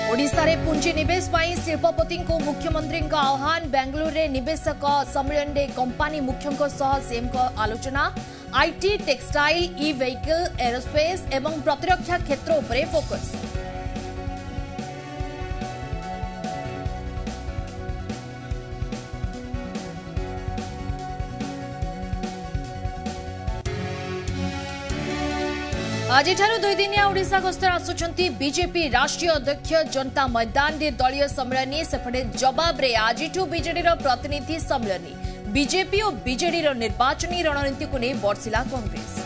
ओडिशा रे पुंजी निवेश पाई शिल्पपति को मुख्यमंत्री का आह्वान। बेंगलुरु रे निवेशक सम्मेलन रे कंपनी मुख्यों सह सीएम को आलोचना। IT, textile, e vehicle, aerospace एवं प्रतिरक्षा क्षेत्र उपरे फोकस। आज 2 दिनिया ओडिशा गस्तर आसुचंती बीजेपी राष्ट्रीय अध्यक्ष। जनता मैदान रे दलीय सम्मेलन सेपटे जवाब रे आज बीजेडी प्रतिनिधि सम्मेलन। बीजेपी और बीजेडी निर्वाचनी रणनीति को नहीं बर्षिला कांग्रेस।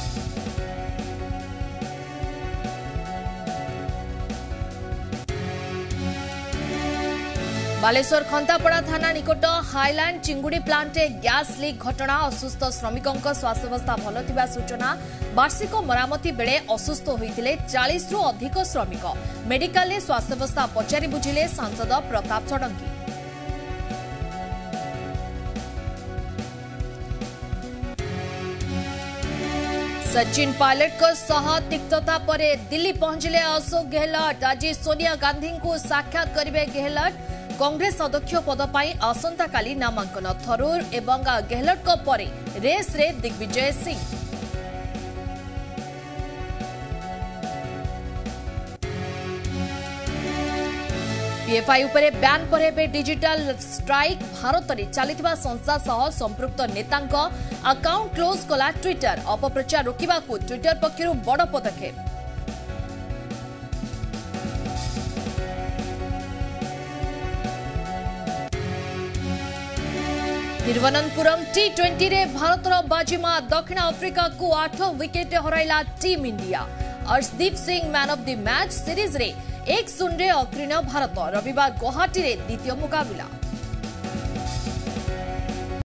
बालेश्वर खंतापड़ा थाना निकट हाईलैंड चिंगुड़ी प्लांट गैस लीक घटना। असुस्थ श्रमिकों स्वास्थ्यावस्था भल थिबा सूचना। वार्षिक मरामती बेले असुस्थ होइतिले 40 रु अधिक श्रमिक। मेडिकल रे स्वास्थ्यावस्था पचारि बुझिले सांसद प्रताप षडंगी। सचिन पायलट को सह तिक्तता परे दिल्ली पहुंचले अशोक गहलोत। आज सोनिया गांधी को साक्षात करेंगे गहलोत। कांग्रेस अध्यक्ष पद पर आसंता काली नामांकन। थरूर एवं गहलोत को परे रेस रे दिग्विजय सिंह। पीएफआई उपरे बैन पर हेबे डिजिटल स्ट्राइक। भारत में चलता संस्था सह संपृक्त नेतांक अकाउंट क्लोज कला ट्विटर। अपप्रचार रोकने को ट्विटर पक्षरु बड़ पदक्षेप। तिरुवनंतपुरम T20 रे भारतर बाजीमा दक्षिण अफ्रिका को 8 विकेट हराइला team India. Arshdeep Singh man of the match. Series रे 1-0 अग्रणी भारत। रविवार गुवाहाटी रे द्वितीय मुकाबला।